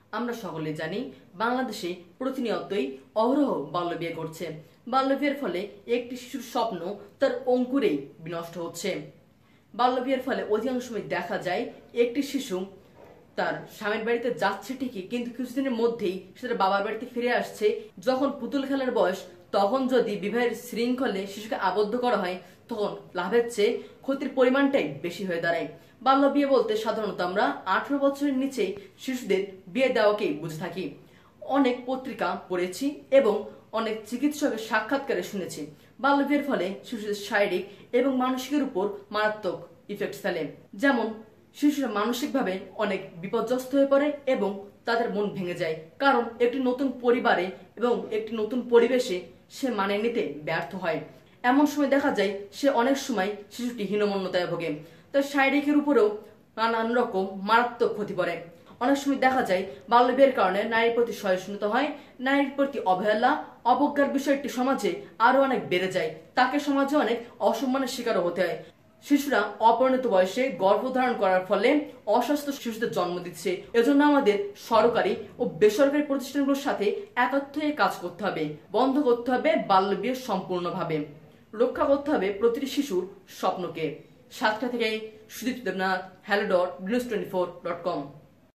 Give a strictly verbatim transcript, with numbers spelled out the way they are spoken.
আমরা সকলে জানি বাংলাদেশে প্রতিনিয়তই অহরহ বাল্যবিয়ে ঘটছে। বাল্যবিয়ের ফলে একটি শিশুর স্বপ্ন তার অঙ্কুরেই বিনষ্ট হচ্ছে। বাল্যবিয়ের ফলে অধিকাংশ সময় দেখা যায় একটি শিশু তার স্বামীর বাড়িতে যাচ্ছে ঠিকই, কিন্তু কিছুদিনের মধ্যেই সে তার বাবার বাড়িতে ফিরে আসছে। যখন পুতুল খেলার বয়স, তখন যদি বিবাহের শৃঙ্খলে শিশুকে আবদ্ধ করা হয়, তখন লাভের চেয়ে ক্ষতির পরিমাণটাই বেশি হয়ে দাঁড়ায়। বাল্য বিয়ে বলতে সাধারণত আমরা আঠারো বছরের নিচে শিশুদের বিয়ে দেওয়াকেই বুঝে থাকি। অনেক পত্রিকা পড়েছি এবং অনেক চিকিৎসকের সাক্ষাৎকারে শুনেছি বাল্য বিয়ের ফলে শিশুদের শারীরিক এবং মানসিকের উপর মারাত্মক ইফেক্ট ফেলে। যেমন শিশুরা মানসিকভাবে অনেক বিপর্যস্ত হয়ে পড়ে এবং তাদের মন ভেঙে যায়, কারণ একটি নতুন পরিবারে এবং একটি নতুন পরিবেশে সে মানিয়ে নিতে ব্যর্থ হয়। এমন সময় দেখা যায় সে অনেক সময় শিশুটি হীনমন্যতায় ভোগে, তার শারীরিকের উপরেও নানান রকম মারাত্মক ক্ষতি পড়ে। অনেক সময় দেখা যায় বাল্য বিয়ের কারণে নারীর প্রতি সহিষ্ণুতা হয়, নারীর প্রতি অবহেলা অবজ্ঞার বিষয়টি সমাজে আরো অনেক বেড়ে যায়, তাকে সমাজে অনেক অসম্মানের শিকারও হতে হয়। শিশুরা অপরিণত বয়সে গর্ভধারণ করার ফলে অস্বাস্থ্য শিশুদের জন্ম দিচ্ছে। এজন্য আমাদের সরকারি ও বেসরকারি প্রতিষ্ঠানগুলোর সাথে একত্র হয়ে কাজ করতে হবে। বন্ধ করতে হবে বাল্য বিয়ে সম্পূর্ণভাবে, রক্ষা করতে হবে প্রতিটি শিশুর স্বপ্নকে। সাতটা থেকে Sudip Debnath, hello dot news twenty four dot কম।